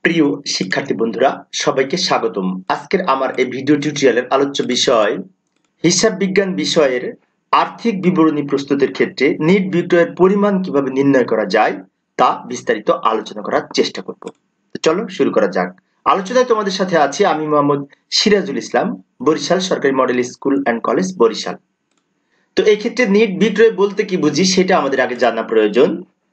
প্রিয় শিক্ষার্থী বন্ধুরা, সবাইকে স্বাগতম। আজকের আমার এই ভিডিও টিউটোরিয়ালের আলোচ্য বিষয় হিসাব বিজ্ঞান বিষয়ের আর্থিক বিবরণী প্রস্তুতের ক্ষেত্রে নিট বিক্রয়ের পরিমাণ কিভাবে নির্ণয় করা যায় তা বিস্তারিত আলোচনা করার চেষ্টা করব। চলো শুরু করা যাক। আলোচনায় তোমাদের সাথে আছি আমি মোহাম্মদ সিরাজুল ইসলাম, বরিশাল সরকারি model school and college Barishal. তো এই ক্ষেত্রে নিট বিক্রয় বলতে কি বুঝি সেটা আমাদের আগে জানা প্রয়োজন।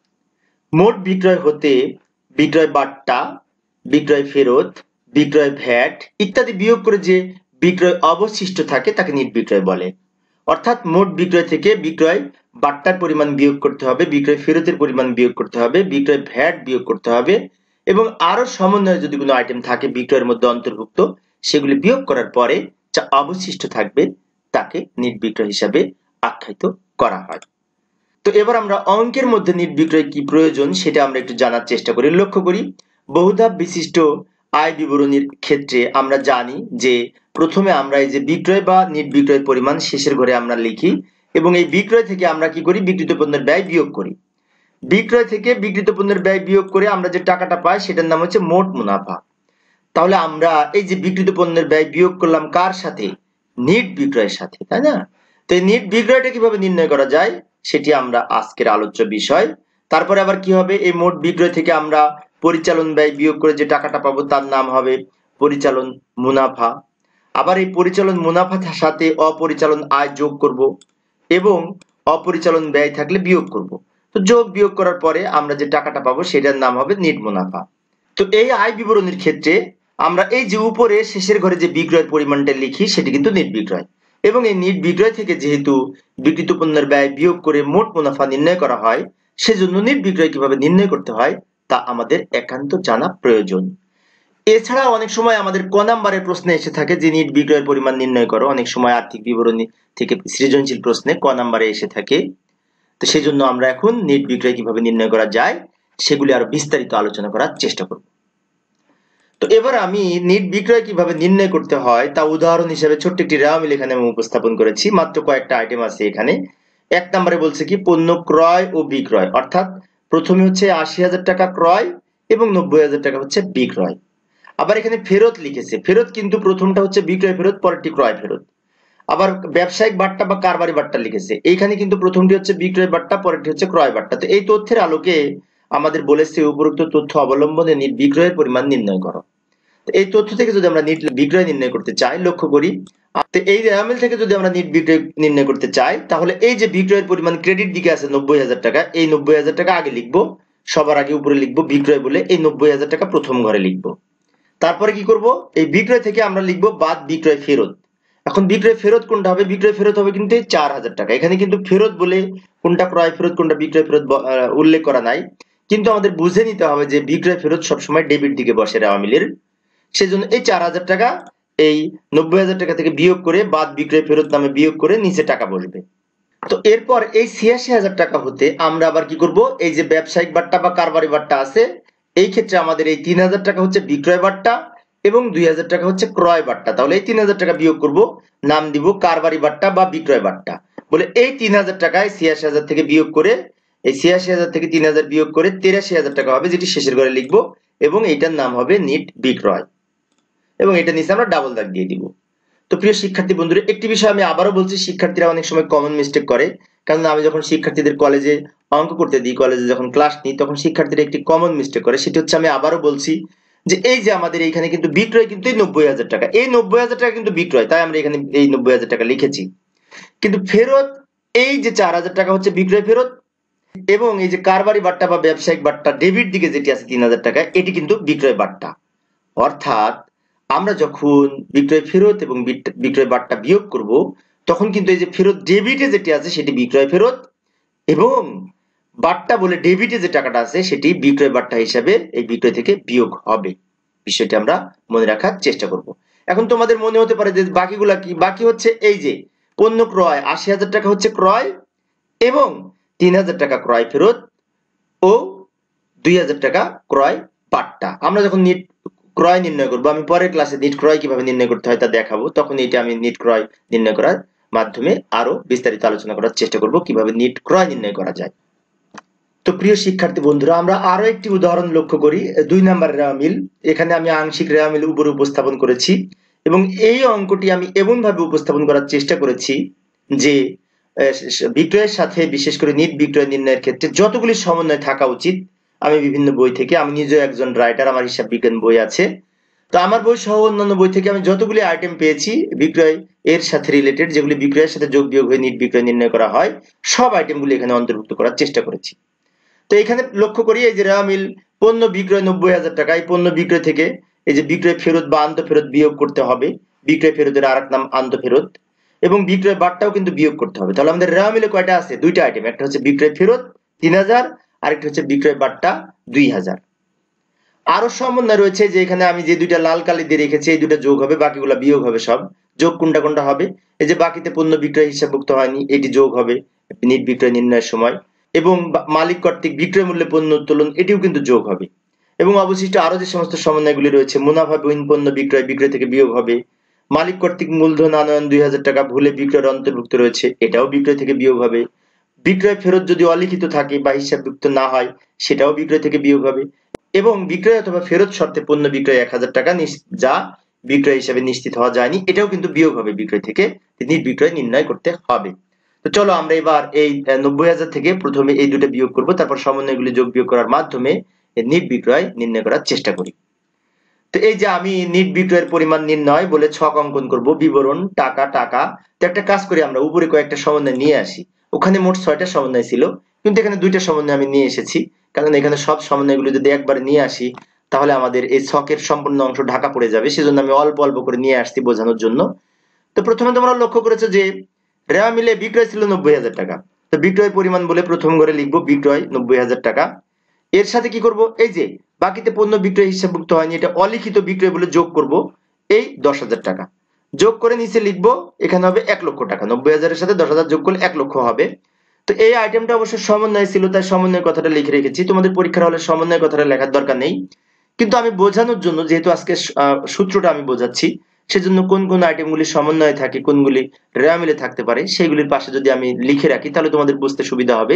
মোট বিক্রয় হতে বিক্রয় বাট্টা, বিক্রয় ফেরত, বিক্রয় ভ্যাট ইত্যাদি বিয়োগ করে যে বিক্রয় অবশিষ্ট থাকে তাকে নিট বিক্রয় বলে। অর্থাৎ মোট বিক্রয় থেকে বিক্রয় বাট্টার পরিমাণ বিয়োগ করতে হবে, বিক্রয় ফেরতের পরিমাণ বিয়োগ করতে হবে, বিক্রয় ভ্যাট বিয়োগ করতে হবে এবং আরো সমন্বয়ে যদি কোনো আইটেম থাকে বিক্রয়ের মধ্যে অন্তর্ভুক্ত সেগুলি বিয়োগ করার পরে যা অবশিষ্ট থাকবে তাকে নিট বিক্রয় হিসাবে আখ্যায়িত করা হয়। তো এবার আমরা অঙ্কের মধ্যে নিট বিক্রয় কি প্রয়োজন সেটা আমরা একটু জানার চেষ্টা করি। লক্ষ্য করি বহুধাপ বিশিষ্ট আয় বিবরণীর ক্ষেত্রে আমরা জানি যে প্রথমে আমরা এই যে বিক্রয় বা নিট বিক্রয় পরিমাণ শেষের ঘরে আমরা লিখি এবং এই বিক্রয় থেকে আমরা কি করি, বিক্রিত পণ্যের ব্যয় বিয়োগ করি। বিক্রয় থেকে বিক্রিত পণ্যের ব্যয় বিয়োগ করে আমরা যে টাকাটা পাই সেটার নাম হচ্ছে মোট মুনাফা। তাহলে আমরা এই যে বিক্রিত পণ্যের ব্যয় বিয়োগ করলাম কার সাথে? নিট বিক্রয়ের সাথে, তাই না? তো এই নিট বিক্রয়টা কিভাবে নির্ণয় করা যায় সেটি আমরা আজকের আলোচ্য বিষয়। তারপরে আবার কি হবে, এই মোট বিক্রয় থেকে আমরা পরিচালন ব্যয় বিয়োগ করে যে টাকাটা পাবো তার নাম হবে পরিচালন মুনাফা। আবার এই পরিচালন মুনাফার সাথে অপরিচালন আয় যোগ করব এবং অপরিচালন ব্যয় থাকলে বিয়োগ করব। তো যোগ বিয়োগ করার পরে আমরা যে টাকাটা পাবো সেটার নাম হবে নিট মুনাফা। তো এই আয় বিবরণীর ক্ষেত্রে আমরা এই যে উপরে শেষের ঘরে যে বিক্রয়ের পরিমাণটা লিখি সেটি কিন্তু নিট বিক্রয় এবং এই নিট বিক্রয় থেকে যেহেতু বিক্রিত পণ্যের ব্যয় বিয়োগ করে মোট মুনাফা নির্ণয় করা হয় সেজন্য নিট বিক্রয় কিভাবে নির্ণয় করতে হয় তা আমাদের একান্ত জানা প্রয়োজন। এছাড়া অনেক সময় আমাদের ক নাম্বারের প্রশ্নে এসে থাকে যে নিট বিক্রয়ের পরিমাণ নির্ণয় করো, অনেক সময় আর্থিক বিবরণী থেকে সৃজনশীল প্রশ্নে ক নাম্বারে এসে থাকে। তো সেজন্য আমরা এখন নিট বিক্রয় কিভাবে নির্ণয় করা যায় সেগুলি আরো বিস্তারিত আলোচনা করার চেষ্টা করব। তো এবার আমি নিট বিক্রয় কিভাবে নির্ণয় করতে হয় তা উদাহরণ হিসেবে ছোট্ট একটি রেওয়া মিল এখানে আমি উপস্থাপন করেছি। মাত্র কয়েকটা আইটেম আছে এখানে। এক নম্বরে বলছে কি পণ্য ক্রয় ও বিক্রয়, অর্থাৎ প্রথমে হচ্ছে ৮০,০০০ টাকা ক্রয় এবং ৯০,০০০ টাকা হচ্ছে বিক্রয়। আবার এখানে ফেরত লিখেছে, ফেরত কিন্তু প্রথমটা হচ্ছে বিক্রয় ফেরত, পরেরটি ক্রয় ফেরত। আবার ব্যবসায়িক বাট্টা বা কারবারি বাট্টা লিখেছে, এইখানে কিন্তু প্রথমটি হচ্ছে বিক্রয় বাট্টা, পরেরটি হচ্ছে ক্রয় বাট্টা। তো এই তথ্যের আলোকে আমাদের বলেছে উপরোক্ত তথ্য অবলম্বনে নিট বিক্রয়ের পরিমাণ নির্ণয় করো। এই তথ্য থেকে যদি আমরা নিট বিক্রয় নির্ণয় করতে চাই, লক্ষ্য করি এই রেওয়ামিল থেকে যদি আমরা নিট বিক্রয় নির্ণয় করতে চাই তাহলে এই যে বিক্রয়ের পরিমাণ ক্রেডিট দিকে আছে ৯০,০০০ টাকা, এই ৯০,০০০ টাকা আগে লিখবো, সবার আগে উপরে লিখবো বিক্রয় বলে এই ৯০,০০০ টাকা প্রথম ঘরে লিখবো। তারপরে কি করব, এই বিক্রয় থেকে আমরা লিখবো বাদ বিক্রয় ফেরত। এখন বিক্রয় ফেরত কোনটা হবে? বিক্রয় ফেরত হবে কিন্তু ৪,০০০ টাকা। এখানে কিন্তু ফেরত বলে কোনটা ক্রয় ফেরত কোনটা বিক্রয় ফেরত উল্লেখ করা নাই, কিন্তু আমাদের বুঝে নিতে হবে যে বিক্রয় ফেরত সবসময় ডেবিট দিকে বসে রেওয়ামিলের। সেজন্য এই ৪,০০০ টাকা এই ৯০,০০০ টাকা থেকে বিয়োগ করে বাদ বিক্রয় ফেরত নামে বিয়োগ করে নিচে টাকা বসবে। তো এরপর এই ৮৬,০০০ টাকা হতে আমরা আবার কি করব, এই যে ব্যবসায়িক বাট্টা বা কারবারি বাট্টা আছে এই ক্ষেত্রে আমাদের এই ৩,০০০ টাকা হচ্ছে বিক্রয় বাট্টা এবং ২,০০০ টাকা হচ্ছে ক্রয় বাট্টা। তাহলে এই ৩,০০০ টাকা বিয়োগ করব, নাম দিব কারবারি বাট্টা বা বিক্রয় বাট্টা বলে এই ৩,০০০ টাকায় ৮৬,০০০ থেকে বিয়োগ করে এই ৮৬,০০০ থেকে ৩,০০০ বিয়োগ করে ৮৩,০০০ টাকা হবে, যেটি শেষের ঘরে লিখবো এবং এটার নাম হবে নিট বিক্রয় এবং এটা নিচে আমরা ডাবল দাগ দিয়ে দিব। তো প্রিয় শিক্ষার্থী বন্ধুরা, একটি বিষয় আমি আবারও বলছি, শিক্ষার্থীরা অনেক সময় কমন মিস্টেক করে। কারণ আমি যখন শিক্ষার্থীদের কলেজে অঙ্ক করতে দিই, কলেজে যখন ক্লাস নিই তখন শিক্ষার্থীরা একটি কমন মিস্টেক করে, সেটি হচ্ছে আমি আবারও বলছি যে এই যে আমাদের এইখানে কিন্তু বিক্রয় কিন্তু এই ৯০,০০০ টাকা, এই ৯০,০০০ টাকা কিন্তু বিক্রয়, তাই আমরা এখানে এই ৯০,০০০ টাকা লিখেছি। কিন্তু ফেরত এই যে ৪,০০০ টাকা হচ্ছে বিক্রয় ফেরত এবং এই যে কারবারি বাট্টা বা ব্যবসায়িক বাট্টা ডেবিট দিকে যেটি আছে ৩,০০০ টাকা এটি কিন্তু বিক্রয় বাট্টা। অর্থাৎ আমরা যখন বিক্রয় ফেরত এবং বিক্রয় বাট্টা বিয়োগ করব তখন কিন্তু এই যে ফেরত ডেবিটে যেটি আছে সেটি বিক্রয় ফেরত এবং বাট্টা বলে ডেবিটে যে টাকাটা আছে সেটি বিক্রয় বাট্টা হিসাবে এই বিক্রয় থেকে বিয়োগ হবে। বিষয়টি আমরা মনে রাখার চেষ্টা করব। এখন তোমাদের মনে হতে পারে যে বাকিগুলা কি? বাকি হচ্ছে এই যে পণ্য ক্রয় ৮০,০০০ টাকা হচ্ছে ক্রয় এবং ৩,০০০ টাকা ক্রয় ফেরত ও ২,০০০ টাকা ক্রয় বাট্টা। আমরা যখন নিট ক্রয় নির্ণয় করবো, আমি পরের ক্লাসে নিট ক্রয় কিভাবে নির্ণয় করতে হয় তা দেখাবো, তখন এটা আমি নিট ক্রয় নির্ণয় করার মাধ্যমে আরো বিস্তারিত আলোচনা করার চেষ্টা করব কিভাবে নিট ক্রয় নির্ণয় করা যায়। তো প্রিয় শিক্ষার্থী বন্ধুরা, আমরা আরো একটি উদাহরণ লক্ষ্য করি। 2 নাম্বার রেওয়া মিল। এখানে আমি আংশিক রেওয়া মিল উপরে উপস্থাপন করেছি এবং এই অঙ্কটি আমি এমন ভাবে উপস্থাপন করার চেষ্টা করেছি যে বিক্রয়ের সাথে, বিশেষ করে নিট বিক্রয় নির্ণয়ের ক্ষেত্রে যতগুলি সমন্বয় থাকা উচিত, আমি বিভিন্ন বই থেকে, আমি নিজেও একজন রাইটার, আমার হিসাব বিজ্ঞান বই আছে, তো আমার বই সহ অন্যান্য বই থেকে আমি যতগুলি আইটেম পেয়েছি বিক্রয় এর সাথে রিলেটেড, যেগুলি বিক্রয়ের সাথে যোগ বিয়োগ হয়ে নিট বিক্রয় নির্ণয় করা হয়, সব আইটেমগুলি এখানে অন্তর্ভুক্ত করার চেষ্টা করেছি। তো এখানে লক্ষ্য করি, এই যে রেওয়া মিল পণ্য বিক্রয় 90,000 টাকা, এই পণ্য বিক্রয় থেকে এই যে বিক্রয় ফেরত বা আন্ত ফেরত বিয়োগ করতে হবে। বিক্রয় ফেরতের আরেক নাম আন্ত ফেরত, এবং বিক্রয় বাট্টাও কিন্তু বিয়োগ করতে হবে। তাহলে আমাদের রেওয়া মিলে কয়টা আছে? দুইটা আইটেম, একটা হচ্ছে বিক্রয় ফেরত 3000, আরেকটা হচ্ছে বিক্রয় বাট্টা 2000। আরো সমন্বয় রয়েছে যে এখানে আমি যে দুইটা লাল কালি দিয়ে রেখেছি, এই দুটো যোগ হবে, বাকিগুলো বিয়োগ হবে। সব যোগ কোনটা কোনটা হবে? এই যে বাকিতে পণ্য বিক্রয় হিসাবভুক্ত হয়নি, এটি যোগ হবে নিট বিক্রয় নির্ণয়ের সময়, এবং মালিক কর্তৃক বিক্রয় মূল্যে পণ্য উত্তোলন, এটিও কিন্তু যোগ হবে। এবং অবশিষ্ট আরো যে সমস্ত সমন্বয়গুলি রয়েছে, মুনাফাবিহীন পণ্য বিক্রয় বিক্রয় থেকে বিয়োগ হবে, মালিক কর্তৃক মূলধন আনয়ন 2000 টাকা ভুলে বিক্রয়ের অন্তর্ভুক্ত রয়েছে, এটাও বিক্রয় থেকে বিয়োগ হবে। বিক্রয় ফেরত যদি অলিখিত থাকে বা হিসাবভুক্ত না হয়, সেটাও বিক্রয় থেকে বিয়োগ হবে। এবং বিক্রয় অথবা ফেরত শর্তে পণ্য বিক্রয় 1000 টাকা যা বিক্রয় হিসাবে নিশ্চিত হওয়া যায়নি, এটাও কিন্তু বিয়োগ হবে বিক্রয় থেকে, নিট বিক্রয় নির্ণয় করতে হবে। তো চলো আমরা এবার এই 90,000 থেকে প্রথমে এই দুটো বিয়োগ করব, তারপর সমন্বয়গুলি যোগ বিয়োগ করার মাধ্যমে নিট বিক্রয় নির্ণয় করার চেষ্টা করি। তো এই যে আমি নিট বিক্রয়ের পরিমাণ নির্ণয় বলে ছক অঙ্কন করব, বিবরণ টাকা টাকা। তো একটা কাজ করি, আমরা উপরে কয়েকটা সমন্বয় নিয়ে আসি। ওখানে মোট 6টা সমন্বয় ছিল, কিন্তু এখানে 2টা সমন্বয় আমি নিয়ে এসেছি, কারণ এখানে সব সমন্বয়গুলো যদি একবার নিয়ে আসি তাহলে আমাদের এই ছকের সম্পূর্ণ অংশ ঢাকা পড়ে যাবে, সেজন্য আমি অল্প অল্প করে নিয়ে আসছি বোঝানোর জন্য। তো প্রথমে তোমরা লক্ষ্য করেছো যে রেওয়া মিলে বিক্রয় ছিল 90,000 টাকা। তো বিক্রয়ের পরিমাণ বলে প্রথম ঘরে লিখবো বিক্রয় 90,000 টাকা। এর সাথে কি করব? এই যে বাকিতে পণ্য বিক্রয় হিসাবভুক্ত হয়নি, এটা অলিখিত বিক্রয় বলে যোগ করব এই 10,000 টাকা। যোগ করে নিচে লিখবো, এখানে হবে 1 লক্ষ টাকা। 90,000 এর সাথে 10,000 যোগ করলে 1 লক্ষ হবে। তো এই আইটেমটা অবশ্য সমন্বয় ছিল, তাই সমন্বয় কথাটা লিখে রেখেছি। তোমাদের পরীক্ষার হলে সমন্বয় কথাটা লেখার দরকার নেই, কিন্তু আমি বোঝানোর জন্য, যেহেতু আজকে সূত্রটা আমি বোঝাচ্ছি, সেজন্য কোন কোন আইটেমগুলি সমন্বয়ে থাকে, কোনগুলি রেওয়া মিলে থাকতে পারে, সেইগুলির পাশে যদি আমি লিখে রাখি তাহলে তোমাদের বুঝতে সুবিধা হবে।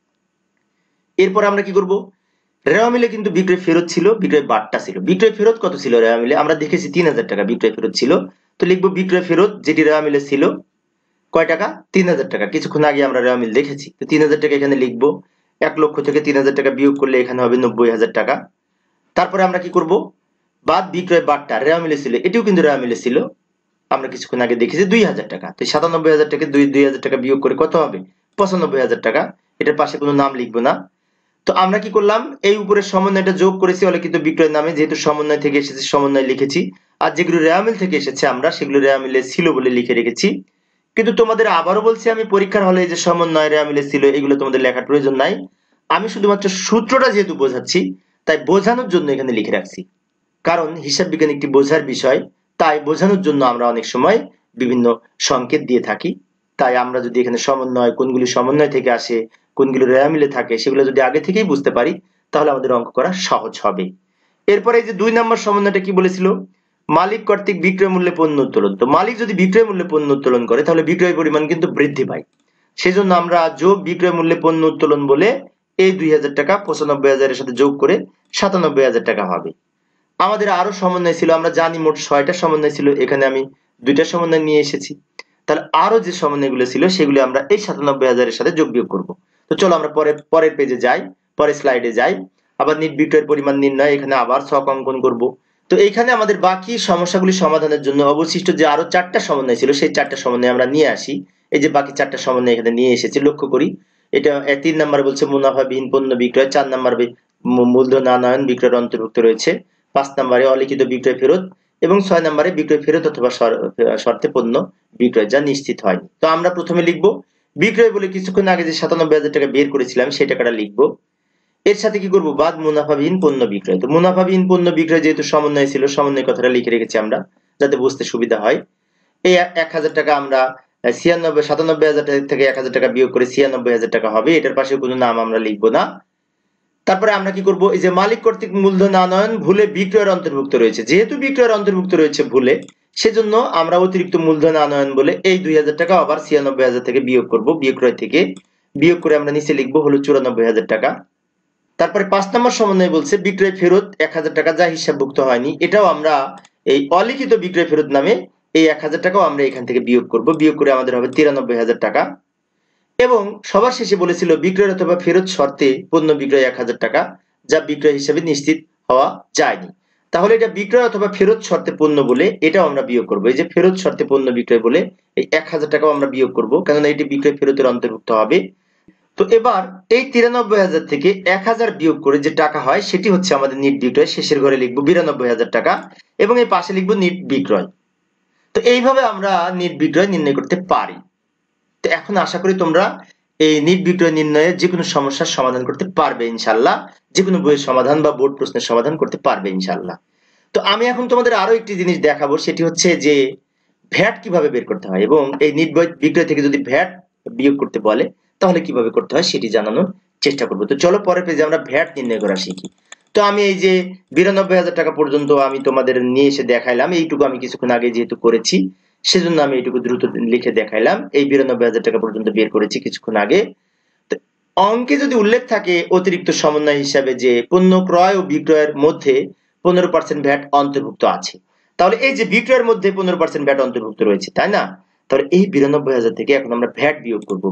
এরপর আমরা কি করব? রেওয়া মিলে কিন্তু বিক্রয় ফেরত ছিল, বিক্রয় বাট্টা ছিল। বিক্রয় ফেরত কত ছিল রেওয়া মিলে? আমরা দেখেছি 3000 টাকা বিক্রয় ফেরত ছিল। তো লিখবো বিক্রয় ফেরত, যেটি রেওয়া মিলে ছিল কয় টাকা? 3000 টাকা। কিছুক্ষণ আগে আমরা রেওয়া মিল দেখেছি। তো 3000 টাকা এখানে লিখবো। 1 লক্ষ থেকে 3000 টাকা বিয়োগ করলে এখানে হবে 90,000 টাকা। তারপরে আমরা কি করব? বাদ বিক্রয় বাট্টা রেওয়া মিলে ছিল, এটিও কিন্তু রেওয়া মিলে ছিল, আমরা কিছুক্ষণ আগে দেখেছি 2000 টাকা। তো 97,000 টাকা 2000 টাকা বিয়োগ করে কত হবে? 95,000 টাকা। এটার পাশে কোনো নাম লিখবো না। তো আমরা কি করলাম? এই উপরে সমন্বয়টা যোগ করেছি অলিখিত বিক্রয় নামে, যেহেতু সমন্বয় থেকে এসেছে সমন্বয় লিখেছি। আর যেগুলো রেওয়া মিল থেকে এসেছে আমরা সেগুলো রেওয়া মিলে ছিল বলে লিখে রেখেছি। কিন্তু তোমাদের আবারও বলছি, আমি পরীক্ষার হলে যে সমন্বয় রেওয়া মিলে ছিল এগুলো তোমাদের লেখার প্রয়োজন নাই। আমি শুধুমাত্র সূত্রটা যেহেতু বোঝাচ্ছি, তাই বোঝানোর জন্য এখানে লিখে রাখছি। কারণ হিসাব বিজ্ঞান একটি বোঝার বিষয়, তাই বোঝানোর জন্য আমরা অনেক সময় বিভিন্ন সংকেত দিয়ে থাকি। তাই আমরা যদি এখানে সমন্বয়, কোনগুলি সমন্বয় থেকে আসে, কোনগুলি রেওয়া মিলে থাকে, সেগুলো যদি আগে থেকেই বুঝতে পারি তাহলে আমাদের অঙ্ক করা সহজ হবে। এরপরে এই যে 2 নম্বর সমন্বয়টা কি বলেছিল? মালিক কর্তৃক বিক্রয় মূল্যে পণ্য উত্তোলন। তো মালিক যদি বিক্রয় মূল্যে পণ্য উত্তোলন করে তাহলে বিক্রয় পরিমাণ কিন্তু বৃদ্ধি পায়। সেজন্য আমরা যোগ বিক্রয় মূল্যে পণ্য উত্তোলন বলে এই 2000 টাকা 95,000 এর সাথে যোগ করে 97,000 টাকা হবে। আমাদের আরো সমন্বয় ছিল, আমরা জানি মোট 6টা সমন্বয় ছিল, এখানে আমি 2টা সমন্বয় নিয়ে এসেছি। তাহলে আরো যে সমন্বয়গুলো ছিল সেগুলো আমরা এই 97,000 এর সাথে যোগ বিয়োগ করব। তো চলো আমরা পরের পেজে যাই, পরের স্লাইডে যাই। আবার নিট বিক্রয়ের পরিমাণ নির্ণয়, এখানে আবার ছক অঙ্কন করব। তো এইখানে আমাদের বাকি সমস্যাগুলি সমাধানের জন্য অবশিষ্ট যে আরো 4টা সমন্বয় ছিল সেই 4টা সমন্বয় আমরা নিয়ে আসি। এই যে বাকি 4টা সমন্বয় এখানে নিয়ে এসেছি, লক্ষ্য করি। এটা 3 নাম্বার বলছে মুনাফাবিহীন পণ্য বিক্রয়, 4 নাম্বার মূলধন আনয়ন বিক্রয়ের অন্তর্ভুক্ত রয়েছে, 5 নম্বরে অলিখিত বিক্রয় ফেরত, এবং 6 নম্বরে বিক্রয় ফেরত অথবা শর্তে পণ্য বিক্রয় যা নিশ্চিত হয়নি। তো আমরা প্রথমে লিখবো বিক্রয় বলে কিছুক্ষণ আগে যে 97,000 টাকা বের করেছিলাম সেই টাকাটা লিখবো। এর সাথে কি করব? বাদ মুনাফাবিহীন পণ্য বিক্রয়। তো মুনাফাবিহীন পণ্য বিক্রয় যেহেতু সমন্বয় ছিল, সমন্বয় কথাটা লিখে রেখেছি আমরা যাতে বুঝতে সুবিধা হয়। এই 1000 টাকা আমরা 97,000 টাকা থেকে 1000 টাকা বিয়োগ করে 96,000 টাকা হবে। এটার পাশে কোনো নাম আমরা লিখবো না। তারপরে আমরা কি করব? এই যে মালিক কর্তৃক মূলধন আনয়ন ভুলে বিক্রয়ের অন্তর্ভুক্ত রয়েছে, যেহেতু বিক্রয়ের অন্তর্ভুক্ত রয়েছে ভুলে, সেজন্য আমরা অতিরিক্ত মূলধন আনয়ন বলে এই 2000 টাকা আবার 96,000 থেকে বিয়োগ করব। বিক্রয় থেকে বিয়োগ করে আমরা নিচে লিখবো হলো 94,000 টাকা। তারপরে 5 নম্বর সমন্বয় বলছে বিক্রয় ফেরত 1000 টাকা যা হিসাবভুক্ত হয়নি, এটাও আমরা এই অলিখিত বিক্রয় ফেরত নামে এই 1000 টাকাও আমরা এখান থেকে বিয়োগ করব। বিয়োগ করে আমাদের হবে 93,000 টাকা। এবং সবার শেষে বলেছিল বিক্রয় অথবা ফেরত শর্তে পণ্য বিক্রয় 1000 টাকা যা বিক্রয় হিসেবে নিশ্চিত হওয়া যায়নি। তাহলে এটা বিক্রয় অথবা ফেরত শর্তে পণ্য বলে এটাও আমরা বিয়োগ করব। এই যে ফেরত শর্তে পণ্য বিক্রয় বলে এই 1000 টাকাও আমরা বিয়োগ করব, কেননা এটি বিক্রয় ফেরতের অন্তর্ভুক্ত হবে। তো এবার এই 93,000 থেকে 1000 বিয়োগ করে যে টাকা হয় সেটি হচ্ছে আমাদের নিট বিক্রয়। শেষের ঘরে লিখবো 92,000 টাকা এবং এই পাশে লিখবো নিট বিক্রয়। তো এইভাবে আমরা নিট বিক্রয় নির্ণয় করতে পারি। তো এখন আশা করি তোমরা এই নিট বিক্রয় নির্ণয়ে যে কোনো সমস্যার সমাধান করতে পারবে ইনশাআল্লাহ, যে কোনো বইয়ের সমাধান বা বোর্ড প্রশ্নের সমাধান করতে পারবে ইনশাআল্লাহ। তো আমি এখন তোমাদের আরো একটি জিনিস দেখাবো, সেটি হচ্ছে যে ভ্যাট কিভাবে বের করতে হয় এবং এই নিট বিক্রয় থেকে যদি ভ্যাট বিয়োগ করতে বলে তাহলে কিভাবে করতে হয় সেটি জানানোর চেষ্টা করব। তো চলো পরের পেজে আমরা ভ্যাট নির্ণয় করা শিখি। তো আমি এই যে 92,000 টাকা পর্যন্ত আমি তোমাদের নিয়ে এসে দেখাইলাম, এইটুকু আমি কিছুক্ষণ আগে যেহেতু করেছি সেজন্য আমি এইটুকু দ্রুত লিখে দেখাইলাম। এই 92,000 টাকা পর্যন্ত বের করেছি কিছুক্ষণ আগে। তো অঙ্কে যদি উল্লেখ থাকে অতিরিক্ত সমন্বয় হিসাবে যে পণ্য ক্রয় ও বিক্রয়ের মধ্যে 15% ভ্যাট অন্তর্ভুক্ত আছে, তাহলে এই যে বিক্রয়ের মধ্যে 15% ভ্যাট অন্তর্ভুক্ত রয়েছে, তাই না? তাহলে এই 92,000 থেকে এখন আমরা ভ্যাট বিয়োগ করব,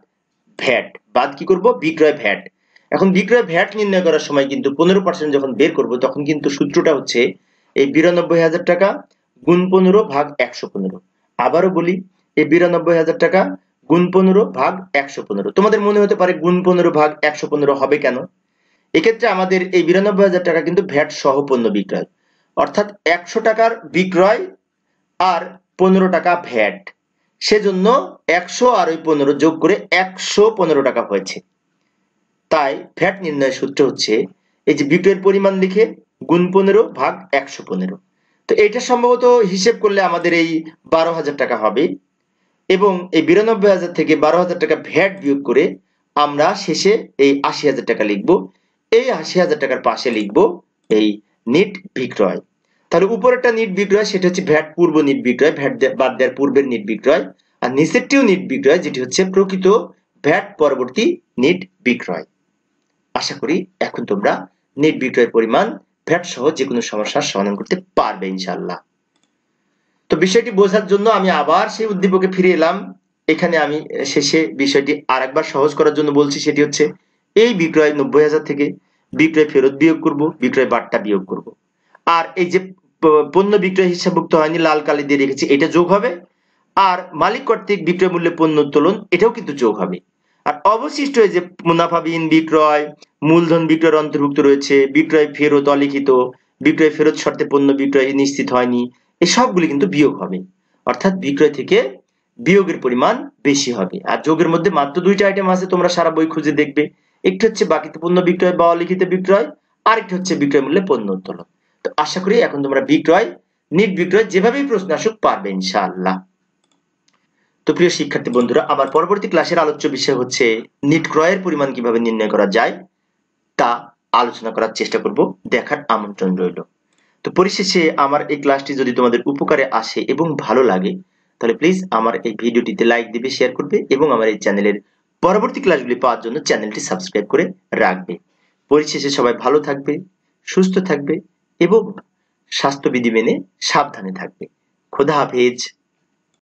বাদ কি করব? বিক্রয় ভ্যাট। এখন বিক্রয় ভ্যাট নির্ণয় করার সময় কিন্তু 15% যখন বের করব তখন কিন্তু সূত্রটা হচ্ছে এই 92,000 টাকা গুণ 15 ভাগ 115। আবারও বলি, এই 92,000 টাকা গুণ 15 ভাগ 115। তোমাদের মনে হতে পারে গুণ 15 ভাগ 115 হবে কেন? এক্ষেত্রে আমাদের এই 92,000 টাকা কিন্তু ভ্যাট সহ পণ্য বিক্রয়, অর্থাৎ 100 টাকার বিক্রয় আর 15 টাকা ভ্যাট, সেজন্য 100 আর ওই 15 যোগ করে 115 টাকা হয়েছে। তাই ভ্যাট নির্ণয়ের সূত্র হচ্ছে এই যে বিক্রয়ের পরিমাণ লিখে গুণ 15 ভাগ 115। তো এটা সম্ভবত হিসেব করলে আমাদের এই 12,000 টাকা হবে এবং এই 92,000 থেকে 12,000 টাকা ভ্যাট বিয়োগ করে আমরা শেষে এই 80,000 টাকা লিখব। এই 80,000 টাকার পাশে লিখব এই নিট বিক্রয়। তাহলে উপরেরটা নিট বিক্রয়, সেটা হচ্ছে ভ্যাট পূর্ব নিট বিক্রয়, ভ্যাট বাদ দেওয়ার পূর্বের নিট বিক্রয়। আর নিচেরটিও নিট বিক্রয়, যেটি হচ্ছে প্রকৃত ভ্যাট পরবর্তী নিট বিক্রয়। আশা করি এখন তোমরা নিট বিক্রয়ের পরিমাণ ভ্যাট সহ যে কোনো সমস্যার সমাধান করতে পারবে ইনশাআল্লাহ। তো বিষয়টি বোঝার জন্য আমি আবার সেই উদ্দীপকে ফিরে এলাম। এখানে আমি শেষে বিষয়টি আরেকবার সহজ করার জন্য বলছি, সেটি হচ্ছে এই বিক্রয় 90,000 থেকে বিক্রয় ফেরত বিয়োগ করব, বিক্রয় বাট্টা বিয়োগ করব। আর এই যে পণ্য বিক্রয় হিসাবভুক্ত হয়নি লাল কালি দিয়ে রেখেছি, এটা যোগ হবে। আর মালিক কর্তৃক বিক্রয় মূল্যে পণ্য উত্তোলন, এটাও কিন্তু যোগ হবে। আর অবশিষ্ট এই যে মুনাফাবিহীন বিক্রয়, মূলধন বিক্রয়ের অন্তর্ভুক্ত রয়েছে, বিক্রয় ফেরত অলিখিত, বিক্রয় ফেরত শর্তে পণ্য বিক্রয় নিশ্চিত হয়নি, এই সবগুলি কিন্তু বিয়োগ হবে। অর্থাৎ বিক্রয় থেকে বিয়োগের পরিমাণ বেশি হবে। আর যোগের মধ্যে মাত্র দুইটা আইটেম আছে, তোমরা সারা বই খুঁজে দেখবে। একটি হচ্ছে বাকিতে পণ্য বিক্রয় বা অলিখিত বিক্রয়, আরেকটি হচ্ছে বিক্রয় মূল্যে পণ্য উত্তোলন। তো আশা করি এখন তোমরা বিক্রয়, নিট বিক্রয় যেভাবেই প্রশ্ন আসুক পারবে ইনশাআল্লাহ। তো প্রিয় শিক্ষার্থী বন্ধুরা, আমার পরবর্তী ক্লাসের আলোচ্য বিষয় হচ্ছে নিট ক্রয়ের পরিমাণ কিভাবে নির্ণয় করা যায় তা আলোচনা করার চেষ্টা করব, দেখার আমন্ত্রণ রইল। তো পরিশেষে আমার এই ক্লাসটি যদি তোমাদের উপকারে আসে এবং ভালো লাগে তাহলে প্লিজ আমার এই ভিডিওটিতে লাইক দিবে, শেয়ার করবে এবং আমার এই চ্যানেলের পরবর্তী ক্লাসগুলি পাওয়ার জন্য চ্যানেলটি সাবস্ক্রাইব করে রাখবে। পরিশেষে সবাই ভালো থাকবে, সুস্থ থাকবে এবং স্বাস্থ্যবিধি মেনে সাবধানে থাকবে। খোদা হাফেজ।